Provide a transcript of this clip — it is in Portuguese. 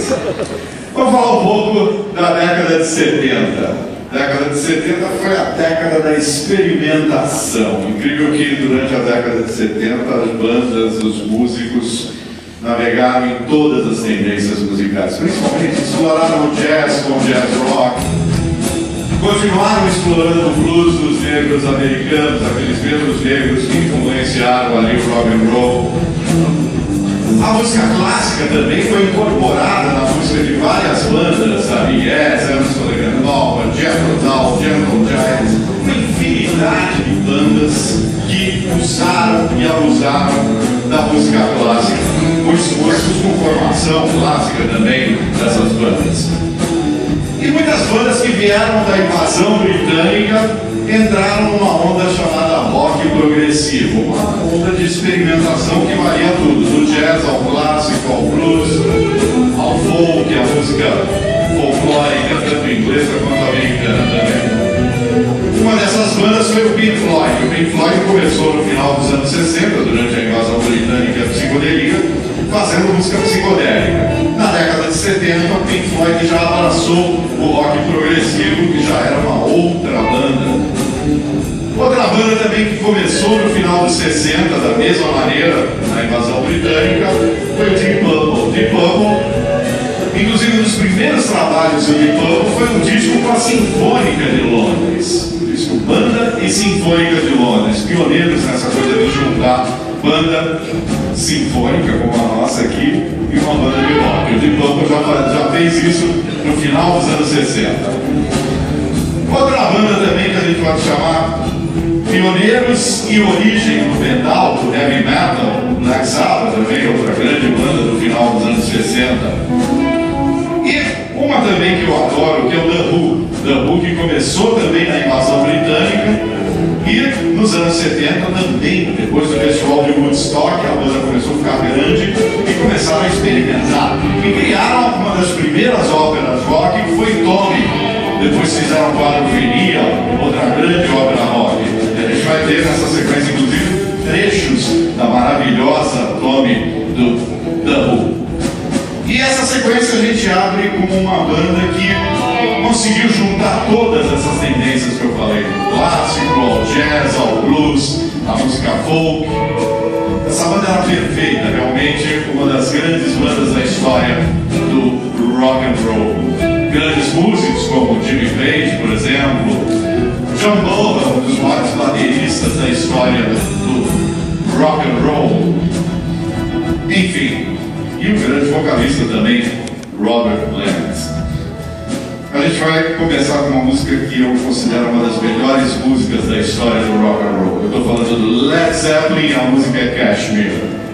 vocês. Vamos falar um pouco da década de 70. A década de 70 foi a década da experimentação. Incrível que durante a década de 70 as bandas, os músicos navegaram em todas as tendências musicais, principalmente exploraram o jazz com o jazz rock, continuaram explorando o blues dos negros americanos, aqueles mesmos negros que influenciaram ali o rock and roll. A música clássica também foi incorporada na música de várias bandas, sabe? Yes, Emerson Lake and Palmer, Jethro Tull, Gentle Giant, uma infinidade de bandas que usaram e abusaram da música clássica. Muitos músicos com formação clássica também dessas bandas. E muitas bandas que vieram da invasão britânica entraram numa onda chamada rock progressivo, uma onda de experimentação que varia tudo, do jazz ao clássico, ao blues, ao folk, à música folclórica, tanto inglesa quanto americana também. Uma dessas bandas foi o Pink Floyd. O Pink Floyd começou no final dos anos 60, durante a invasão britânica e a psicodelia, fazendo música psicodélica. Na década de 70, o Pink Floyd já abraçou o rock progressivo, que já era uma outra banda. Outra banda também que começou no final dos 60, da mesma maneira, na invasão britânica, foi o Deep Purple. Deep Purple, inclusive um dos primeiros trabalhos do Deep Purple foi um disco com a Sinfônica de Londres. Um disco Banda e Sinfônica de Londres, pioneiros nessa coisa de juntar banda sinfônica, como a nossa aqui, e uma banda de rock. O Deep Purple já fez isso no final dos anos 60. Outra banda também que a gente pode chamar pioneiros e origem do metal, do heavy metal, Black Sabbath também, outra grande banda do final dos anos 60. E uma também que eu adoro, que é o The Who. The Who, que começou também na invasão britânica e nos anos 70 também, depois do festival de Woodstock, a banda começou a ficar grande e começaram a experimentar. E criaram uma das primeiras óperas rock, que foi Tommy. Depois fizeram o quadro Venia, outra grande ópera rock. E a gente vai ter nessa sequência, inclusive, trechos da maravilhosa Tommy do The Who. E essa sequência a gente abre como uma banda que conseguiu juntar todas essas tendências que eu falei, do clássico, ao jazz, ao blues, à música folk. Essa banda era perfeita, realmente uma das grandes bandas da história do rock and roll. Grandes músicos como Jimmy Page, por exemplo, John Bonham, um dos maiores bateristas da história do rock and roll. Enfim, e o grande vocalista também, Robert Plant. A gente vai começar com uma música que eu considero uma das melhores músicas da história do rock and roll. Eu estou falando do Led Zeppelin, a música é Kashmir.